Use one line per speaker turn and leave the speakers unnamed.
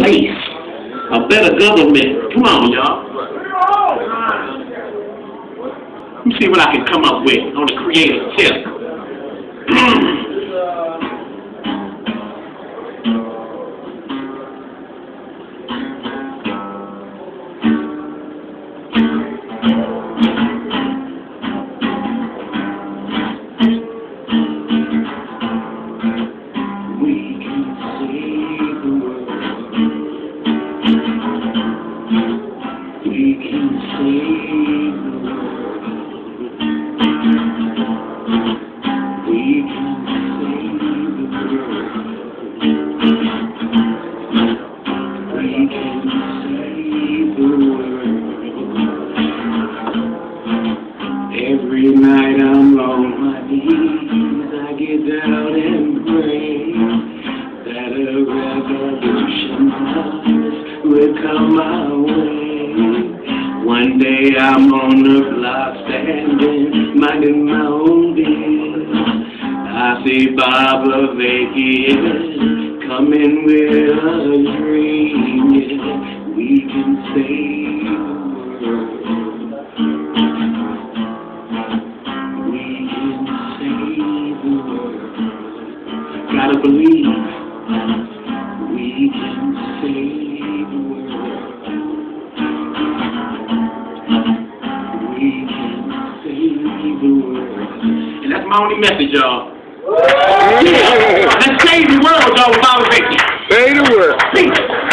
police, a better government. Come on, y'all. Let me see what I can come up with on the creative tip. Every night I'm on my knees, I get down and pray that a revolution will come my way. One day I'm on the block standing, minding my own business. I see Baba Vacant coming with a dream. Yeah, we can save the world. Gotta believe we can save the world. We can save the world. And that's my only message, y'all. Yeah. Let's save the world, y'all, without a victory.
Save the world.